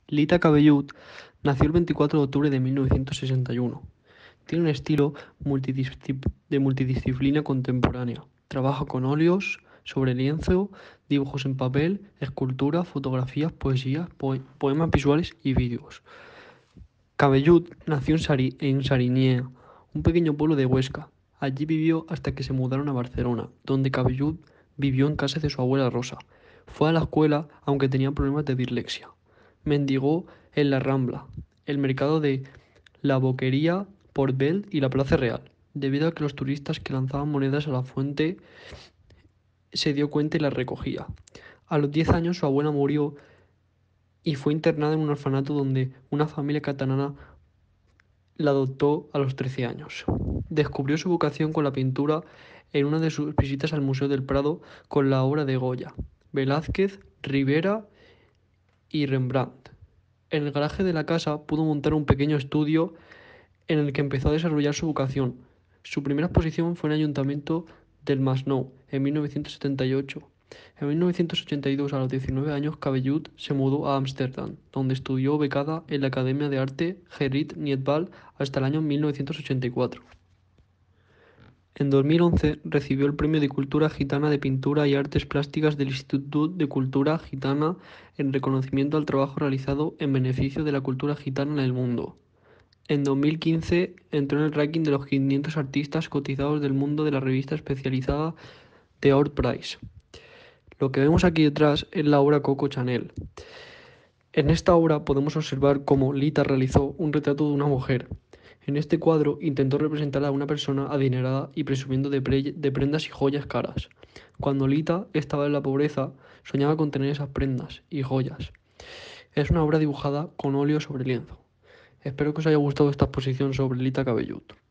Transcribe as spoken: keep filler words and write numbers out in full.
Lita Cabellut nació el veinticuatro de octubre de mil novecientos sesenta y uno. Tiene un estilo multidiscip- de multidisciplina contemporánea. Trabaja con óleos, sobre lienzo, dibujos en papel, escultura, fotografías, poesías, poe- poemas visuales y vídeos. Cabellut nació en, Sari- en Sariñena, un pequeño pueblo de Huesca. Allí vivió hasta que se mudaron a Barcelona, donde Cabellut vivió en casa de su abuela Rosa. Fue a la escuela aunque tenía problemas de dislexia. Mendigó en la Rambla, el mercado de la Boquería, Port Vell y la Plaza Real, debido a que los turistas que lanzaban monedas a la fuente se dio cuenta y las recogía. A los diez años su abuela murió y fue internada en un orfanato donde una familia catalana la adoptó a los trece años. Descubrió su vocación con la pintura en una de sus visitas al Museo del Prado con la obra de Goya, Velázquez, Rivera y Rembrandt. En el garaje de la casa pudo montar un pequeño estudio en el que empezó a desarrollar su vocación. Su primera exposición fue en el Ayuntamiento del Masnou en mil novecientos setenta y ocho. En mil novecientos ochenta y dos, a los diecinueve años, Cabellut se mudó a Ámsterdam, donde estudió becada en la Academia de Arte Gerrit Nietbal hasta el año mil novecientos ochenta y cuatro. En dos mil once recibió el Premio de Cultura Gitana de Pintura y Artes Plásticas del Institut de Cultura Gitana en reconocimiento al trabajo realizado en beneficio de la cultura gitana en el mundo. En dos mil quince entró en el ranking de los quinientos artistas cotizados del mundo de la revista especializada The Art Prize. Lo que vemos aquí detrás es la obra Coco Chanel. En esta obra podemos observar cómo Lita realizó un retrato de una mujer. En este cuadro intentó representar a una persona adinerada y presumiendo de, pre de prendas y joyas caras. Cuando Lita estaba en la pobreza, soñaba con tener esas prendas y joyas. Es una obra dibujada con óleo sobre lienzo. Espero que os haya gustado esta exposición sobre Lita Cabellut.